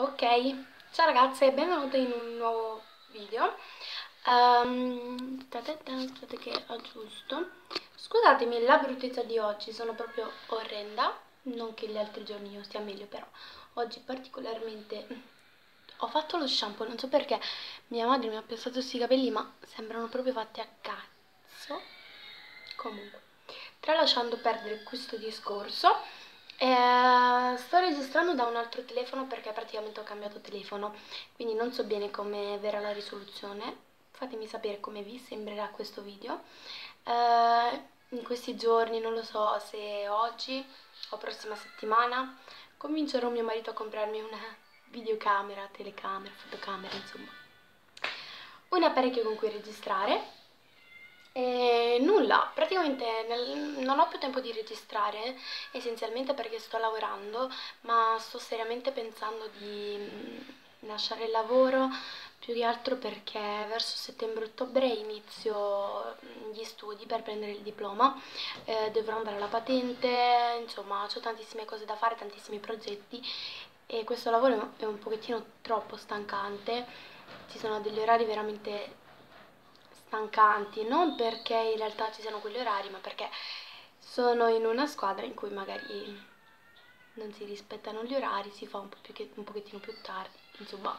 Ok, ciao ragazze, benvenute in un nuovo video. Aspettate che aggiusto. Scusatemi la bruttezza di oggi, sono proprio orrenda. Non che gli altri giorni io stia meglio, però oggi particolarmente ho fatto lo shampoo, non so perché mia madre mi ha piazzato questi capelli, ma sembrano proprio fatti a cazzo. Comunque, tralasciando perdere questo discorso, sto registrando da un altro telefono perché praticamente ho cambiato telefono, quindi non so bene come verrà la risoluzione. Fatemi sapere come vi sembrerà questo video. In questi giorni, non lo so se oggi o prossima settimana, convincerò mio marito a comprarmi una videocamera, telecamera, fotocamera, insomma, un apparecchio con cui registrare. E nulla, praticamente non ho più tempo di registrare, essenzialmente perché sto lavorando, ma sto seriamente pensando di lasciare il lavoro, più che altro perché verso settembre-ottobre inizio gli studi per prendere il diploma, dovrò andare alla patente, insomma ho tantissime cose da fare, tantissimi progetti e questo lavoro è un pochettino troppo stancante, ci sono degli orari veramente stancanti, non perché in realtà ci siano quegli orari, ma perché sono in una squadra in cui magari non si rispettano gli orari, si fa un pochettino più tardi, insomma.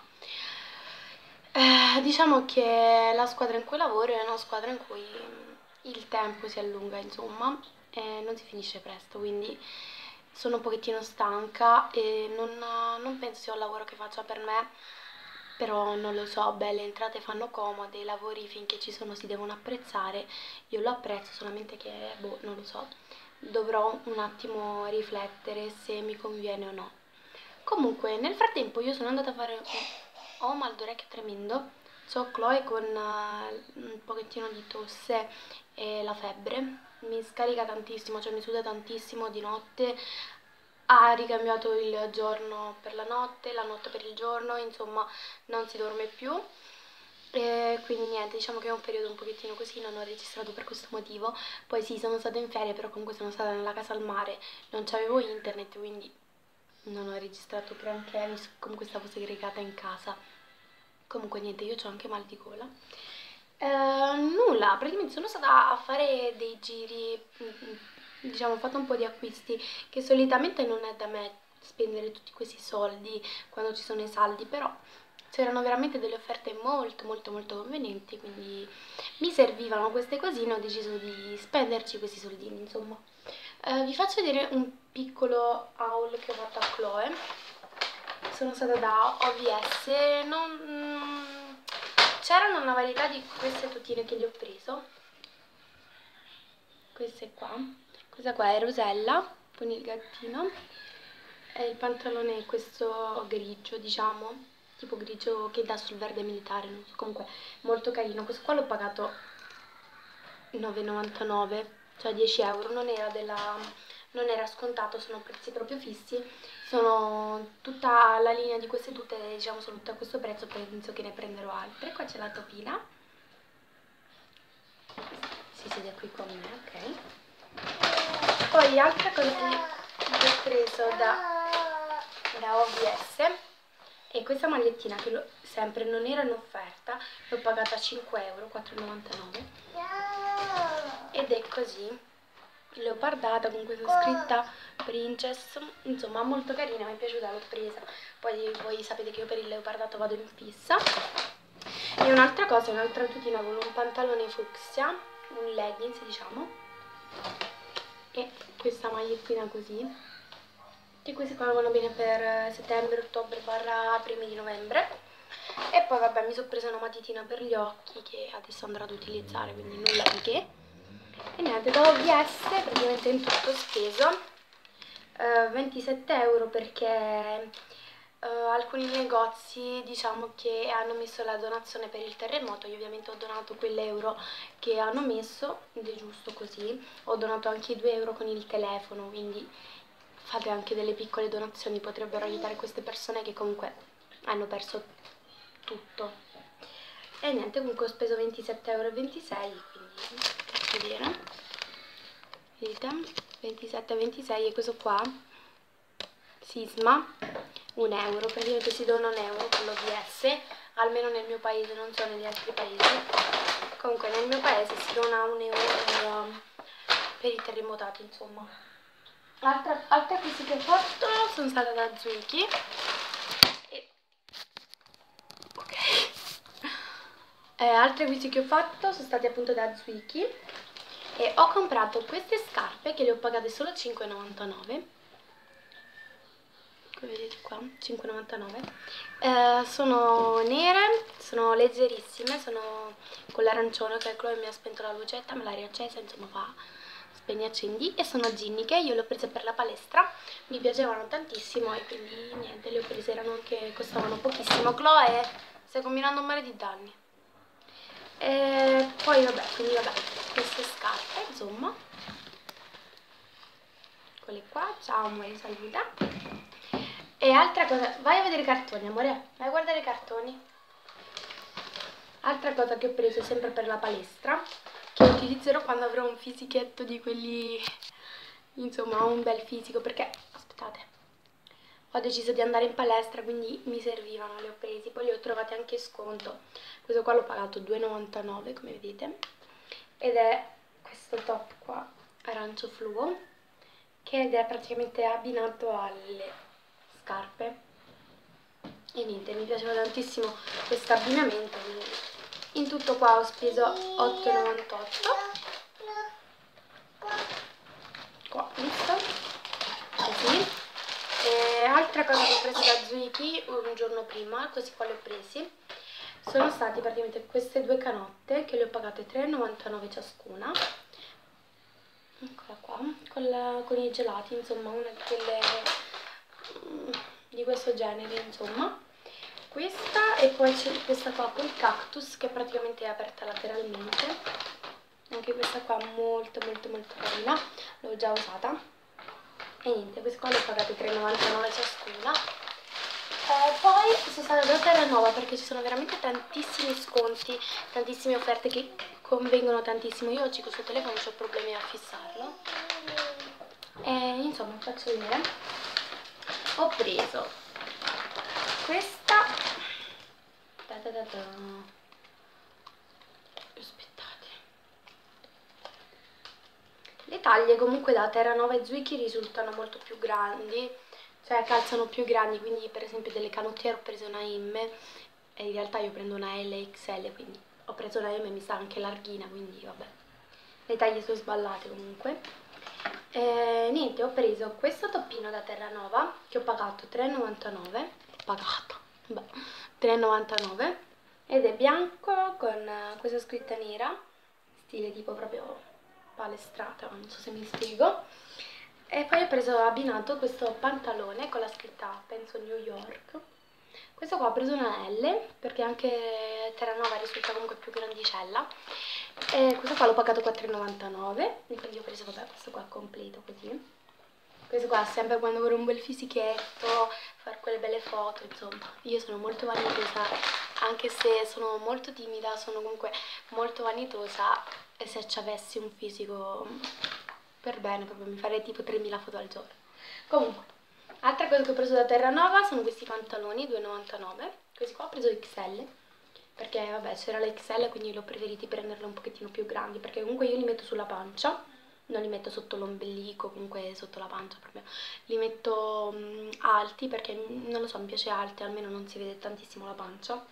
Diciamo che la squadra in cui lavoro è una squadra in cui il tempo si allunga, insomma, e non si finisce presto, quindi sono un pochettino stanca e non penso sia un lavoro che faccia per me, però non lo so, beh, le entrate fanno comode, i lavori finché ci sono si devono apprezzare, io lo apprezzo, solamente che, boh, non lo so, dovrò un attimo riflettere se mi conviene o no. Comunque, nel frattempo io sono andata a fare ho un mal d'orecchio tremendo, c'ho Chloe con un pochettino di tosse e la febbre, mi scarica tantissimo, cioè mi suda tantissimo di notte, ha ricambiato il giorno per la notte per il giorno, insomma non si dorme più. E quindi niente, diciamo che è un periodo un pochettino così, non ho registrato per questo motivo. Poi sì, sono stata in ferie, però comunque sono stata nella casa al mare, non c'avevo internet, quindi non ho registrato granché, visto che comunque stavo segregata in casa. Comunque niente, io ho anche mal di gola. Nulla, praticamente sono stata a fare dei giri, diciamo ho fatto un po' di acquisti, che solitamente non è da me spendere tutti questi soldi quando ci sono i saldi, però c'erano veramente delle offerte molto molto molto convenienti, quindi mi servivano queste cosine, ho deciso di spenderci questi soldini, insomma. Vi faccio vedere un piccolo haul che ho fatto a Chloe. Sono stata da OVS, c'erano una varietà di queste tutine che gli ho preso, queste qua, questa qua è Rosella con il gattino e il pantalone è questo grigio, diciamo, tipo grigio che dà sul verde militare, non so, comunque molto carino. Questo qua l'ho pagato 9,99, cioè 10 euro, non era scontato, sono prezzi proprio fissi, sono tutta la linea di queste tutte, diciamo, sono tutte a questo prezzo, poi penso che ne prenderò altre. Qua c'è la topina, si siede qui con me, ok. Poi altra cosa che ho preso da OVS è questa magliettina che sempre non era in offerta, l'ho pagata 5 euro, 4,99 ed è così, leopardata con questa scritta Princess, insomma molto carina, mi è piaciuta, l'ho presa. Poi voi sapete che io per il leopardato vado in fissa. E un'altra cosa, un'altra tutina con un pantalone fucsia, un leggings diciamo, e questa magliettina così, che questi qua vanno bene per settembre, ottobre, barra primi di novembre. E poi vabbè, mi sono presa una matitina per gli occhi che adesso andrò ad utilizzare, quindi nulla di che. E niente, da OVS praticamente in tutto speso 27 euro perché alcuni negozi diciamo che hanno messo la donazione per il terremoto. Io ovviamente ho donato quell'euro che hanno messo ed è giusto così. Ho donato anche i 2 euro con il telefono, quindi fate anche delle piccole donazioni, potrebbero aiutare queste persone che comunque hanno perso tutto. E niente, comunque ho speso 27,26 euro, quindi faccio vedere, vedete, 27,26 e questo qua Sisma €1, praticamente si dona €1 con l'OVS, almeno nel mio paese, non so negli altri paesi. Comunque nel mio paese si dona €1 per i terremotati, insomma. Altre acquisti che ho fatto sono state da Zwiki. Ok. Altri acquisti che ho fatto sono stati appunto da Zwiki e ho comprato queste scarpe che le ho pagate solo €5,99. Come vedete qua, €5,99. Sono nere, sono leggerissime, sono con l'arancione, che Chloe mi ha spento la lucetta, me l'ha riaccesa, insomma fa spegni accendi, e sono ginniche. Io le ho prese per la palestra, mi piacevano tantissimo e quindi niente, le ho prese, erano anche, costavano pochissimo. Chloe, stai combinando un mare di danni. E poi vabbè, quindi vabbè, queste scarpe, insomma, quelle qua, ciao amore, saluta. E altra cosa, vai a vedere i cartoni, amore, vai a guardare i cartoni. Altra cosa che ho preso sempre per la palestra, che utilizzerò quando avrò un fisichetto di quelli, insomma, un bel fisico, perché, aspettate, ho deciso di andare in palestra, quindi mi servivano, li ho presi, poi li ho trovati anche in sconto. Questo qua l'ho pagato €2,99, come vedete, ed è questo top qua, arancio fluo, che è praticamente abbinato alle scarpe. E niente, mi piaceva tantissimo questo abbinamento, quindi in tutto qua ho speso €8,98. Qua, visto? Così. E altra cosa che ho preso da Zwiki un giorno prima, questi qua li ho presi, sono stati praticamente queste due canotte che le ho pagate €3,99 ciascuna. Eccola qua, con i gelati, insomma, una di quelle di questo genere, insomma. Questa, e poi c'è questa qua col cactus, che praticamente è aperta lateralmente. Anche questa qua molto molto molto carina, l'ho già usata. E niente, queste qua le ho pagate €3,99 ciascuna. Poi sono stata da Terranova perché ci sono veramente tantissimi sconti, tantissime offerte che convengono tantissimo. Io oggi con questo telefono ho problemi a fissarlo. E insomma, faccio vedere. Ho preso questa. Aspettate. Le taglie comunque da Terranova e Zwiki risultano molto più grandi, cioè calzano più grandi, quindi per esempio delle canottiere ho preso una M e in realtà io prendo una LXL, quindi ho preso una M e mi sa anche larghina, quindi vabbè, le taglie sono sballate comunque. Niente, ho preso questo toppino da Terranova che ho pagato €3,99, beh, €3,99, ed è bianco con questa scritta nera, stile tipo proprio palestrata, non so se mi spiego. E poi ho preso abbinato questo pantalone con la scritta, penso, New York. Questo qua ho preso una L perché anche Terranova risulta comunque più grandicella. E questo qua l'ho pagato €4,99, quindi ho preso, vabbè, questo qua completo così. Questo qua sempre quando vorrei un bel fisichetto, fare quelle belle foto, insomma. Io sono molto vanitosa, anche se sono molto timida, sono comunque molto vanitosa, e se ci avessi un fisico per bene, proprio mi farei tipo 3.000 foto al giorno. Comunque, altra cosa che ho preso da Terranova sono questi pantaloni, €2,99. Questi qua ho preso XL, perché vabbè c'era la XL, quindi l'ho preferiti prenderli un pochettino più grandi, perché comunque io li metto sulla pancia, non li metto sotto l'ombelico, comunque sotto la pancia proprio, li metto alti, perché non lo so, mi piace alti, almeno non si vede tantissimo la pancia.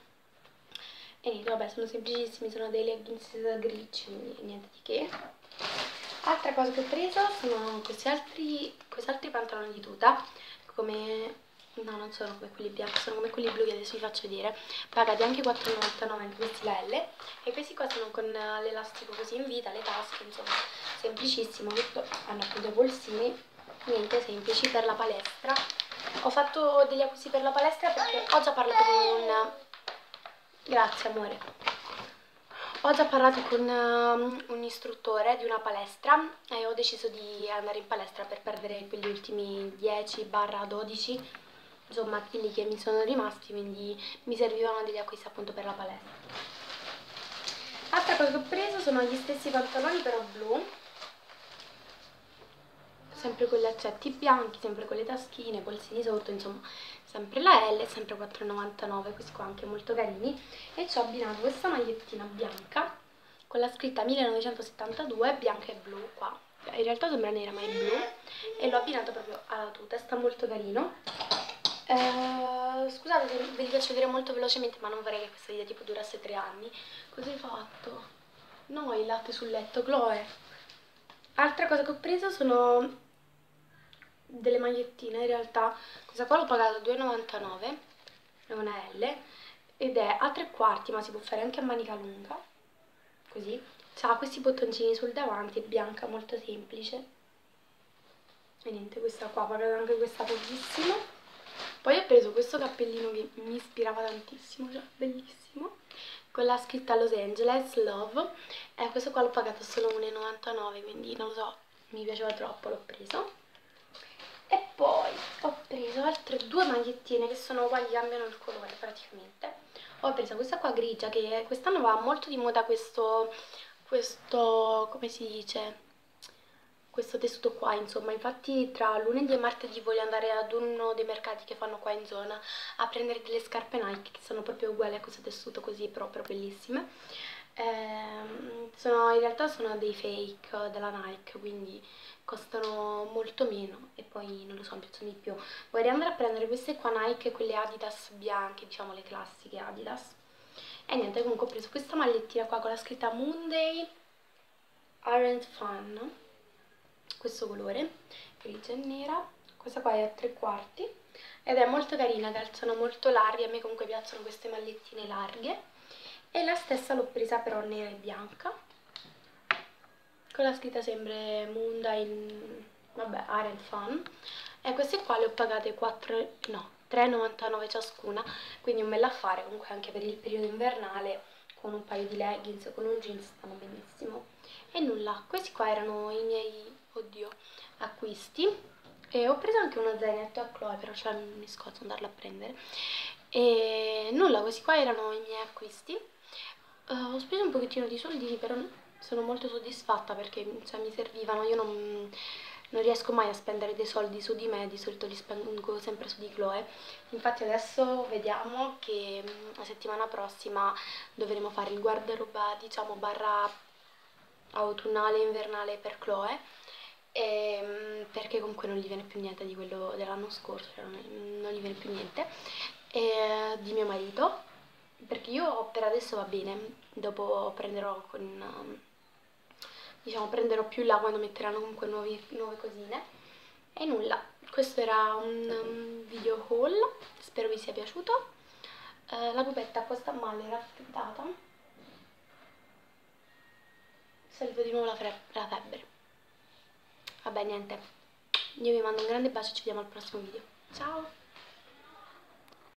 E niente, vabbè, sono semplicissimi, sono dei leggings grigi, quindi niente di che. Altra cosa che ho preso sono questi altri pantaloni di tuta, come, no, non sono come quelli bianchi, sono come quelli blu che adesso vi faccio vedere, pagati anche €4,99, anche questi la L, e questi qua sono con l'elastico così in vita, le tasche, insomma, semplicissimo, tutto, hanno appunto i polsini, niente, semplici, per la palestra. Ho fatto degli acquisti per la palestra perché ho già parlato con un... Grazie amore. Ho già parlato con un istruttore di una palestra e ho deciso di andare in palestra per perdere quegli ultimi 10-12, insomma, chili che mi sono rimasti, quindi mi servivano degli acquisti appunto per la palestra. Altra cosa che ho preso sono gli stessi pantaloni però blu, sempre con gli accetti bianchi, sempre con le taschine, polsini sotto, insomma sempre la L, sempre 4,99, questi qua anche molto carini. E ci ho abbinato questa magliettina bianca con la scritta 1972, bianca e blu qua, in realtà sembra nera ma è blu, e l'ho abbinato proprio alla tuta, sta molto carino. Scusate se ve li faccio vedere molto velocemente, ma non vorrei che questo video tipo durasse 3 anni. Cosa hai fatto? No, il latte sul letto, Chloe. Altra cosa che ho preso sono delle magliettine, in realtà questa qua l'ho pagata 2,99, è una L, ed è a 3/4, ma si può fare anche a manica lunga, così. Ha questi bottoncini sul davanti, è bianca, molto semplice. E niente, questa qua, ho pagato anche questa pochissimo. Poi ho preso questo cappellino che mi ispirava tantissimo, cioè bellissimo, con la scritta Los Angeles Love, e questo qua l'ho pagato solo 1,99, quindi non lo so, mi piaceva troppo, l'ho preso. E poi ho preso altre 2 magliettine che sono uguali, cambiano il colore praticamente. Ho preso questa qua grigia, che quest'anno va molto di moda questo, come si dice, questo tessuto qua, insomma. Infatti tra lunedì e martedì voglio andare ad uno dei mercati che fanno qua in zona a prendere delle scarpe Nike che sono proprio uguali a questo tessuto così, proprio bellissime. In realtà sono dei fake della Nike, quindi costano molto meno e poi non lo so, mi piacciono di più. Vorrei andare a prendere queste qua Nike e quelle Adidas bianche, diciamo le classiche Adidas. E niente, comunque ho preso questa magliettina qua con la scritta Monday Aren't Fun, questo colore, grigia e nera. Questa qua è a 3/4 ed è molto carina, calzano molto larghe, a me comunque piacciono queste magliettine larghe. E la stessa l'ho presa però nera e bianca, con la scritta sempre Monday, vabbè, Aren't Fun. E queste qua le ho pagate 3,99 ciascuna, quindi un bel affare comunque anche per il periodo invernale, con un paio di leggings o con un jeans stanno benissimo. E nulla, questi qua erano i miei, oddio, acquisti. E ho preso anche uno zainetto a Chloe, però cioè, mi scoccia andarlo a prendere. E nulla, questi qua erano i miei acquisti. Ho speso un pochettino di soldini, però sono molto soddisfatta perché cioè, mi servivano. Io non riesco mai a spendere dei soldi su di me, di solito li spendo sempre su di Chloe. Infatti adesso vediamo che la settimana prossima dovremo fare il guardaroba, diciamo, barra autunnale e invernale per Chloe, perché comunque non gli viene più niente di quello dell'anno scorso, cioè non gli viene più niente, e di mio marito, perché io per adesso va bene, dopo prenderò diciamo prenderò più là quando metteranno comunque nuove cosine. E nulla, questo era un video haul, spero vi sia piaciuto. La pupetta qua sta male, raffreddata, è salita di nuovo la febbre. Vabbè, niente, io vi mando un grande bacio e ci vediamo al prossimo video. Ciao!